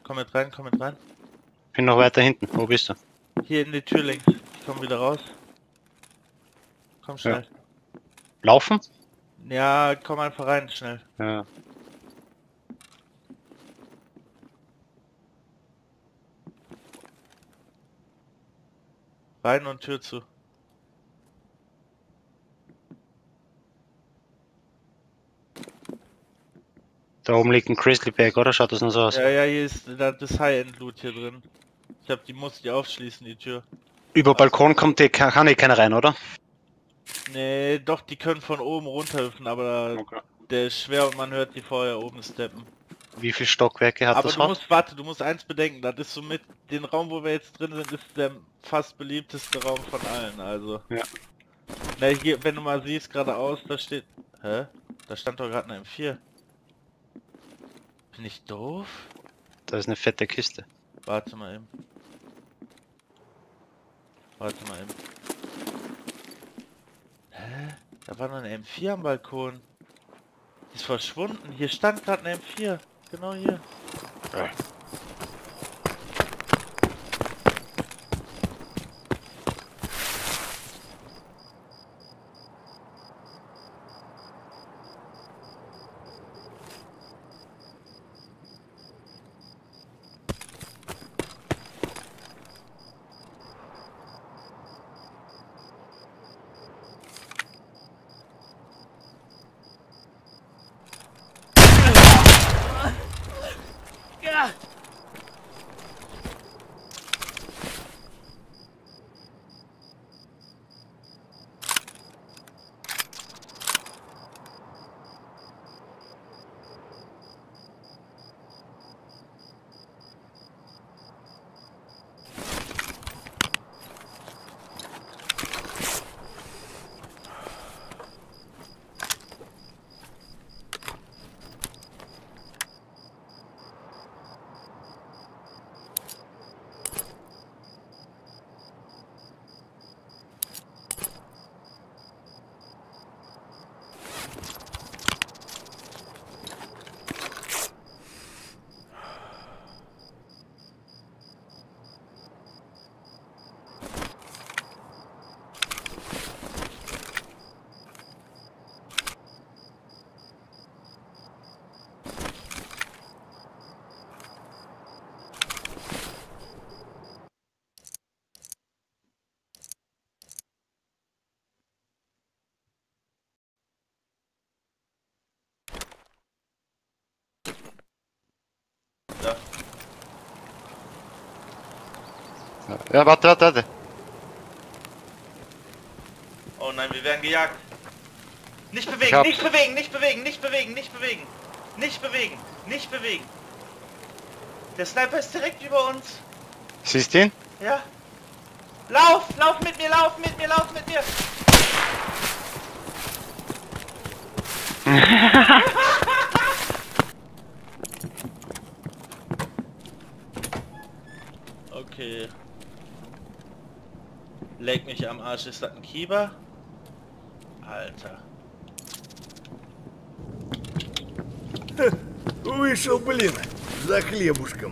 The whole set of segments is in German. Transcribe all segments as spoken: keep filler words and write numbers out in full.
Komm mit rein, komm mit rein. Bin noch weiter hinten. Wo bist du? Hier in die Tür links. Ich komm wieder raus. Komm schnell. Ja. Laufen? Ja, komm einfach rein, schnell. Ja. Rein und Tür zu. Da oben liegt ein Grizzly Bag, oder? Schaut das noch so aus? Ja, ja, hier ist das High-End-Loot hier drin. Ich hab die, muss die aufschließen, die Tür. Über Balkon kommt die, kann, kann eh keiner rein, oder? Nee, doch, die können von oben runterhüpfen, aber Okay. der ist schwer und man hört die vorher oben steppen. Wie viele Stockwerke hat Aber das du Haus? musst, warte, du musst eins bedenken, das ist somit, den Raum, wo wir jetzt drin sind, ist der fast beliebteste Raum von allen, also. Ja. Na, hier, wenn du mal siehst, geradeaus, da steht, hä? Da stand doch gerade eine M vier. Bin ich doof? Da ist eine fette Kiste. Warte mal eben. Warte mal eben. Hä? Da war noch eine M vier am Balkon. Die ist verschwunden. Hier stand gerade eine M vier. Genau hier. Ja. Ja. Ja, warte, warte, warte. Oh nein, wir werden gejagt. Nicht bewegen, hab... nicht bewegen, nicht bewegen, nicht bewegen, nicht bewegen. Nicht bewegen, nicht bewegen. Der Sniper ist direkt über uns. Siehst du ihn? Ja. Lauf, lauf mit mir, lauf mit mir, lauf mit mir. Okay. Leg mich am Arsch, ist das ein Kieber? Alter. Вышел, блин, за хлебушком.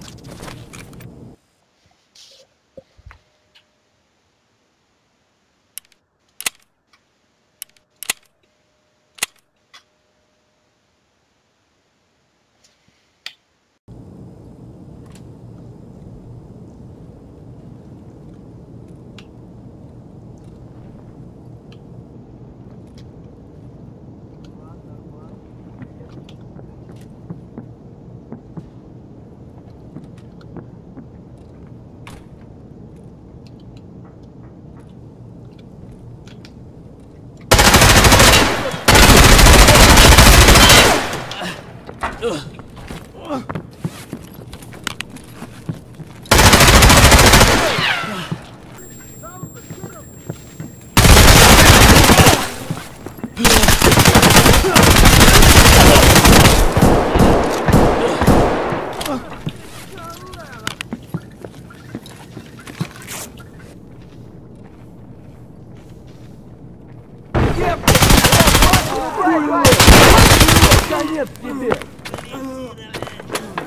Конец тебе!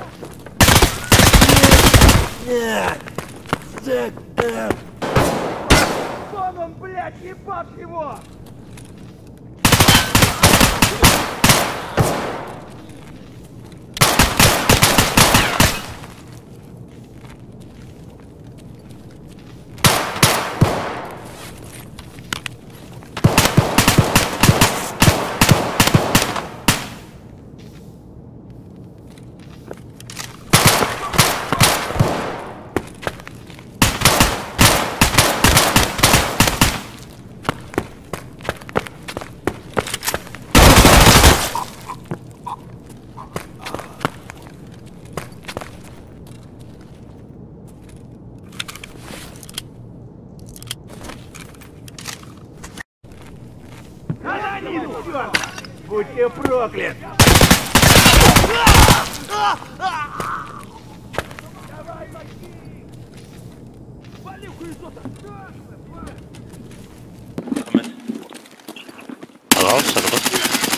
Будьте прокляты! Komm mit. Raus, oder was?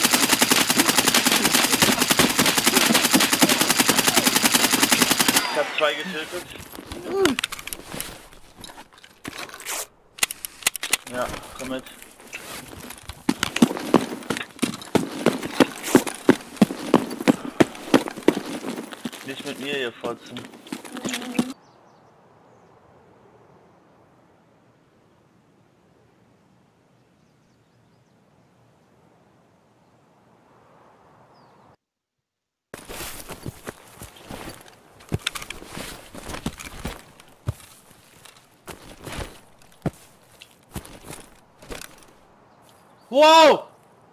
Ich hab zwei getötet. Ja, komm mit. Nicht mit mir, ihr Fotzen. Wow!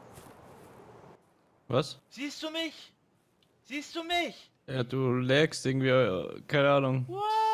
Was? Siehst du mich? Siehst du mich? Ja, du lagst irgendwie, äh, keine Ahnung. What?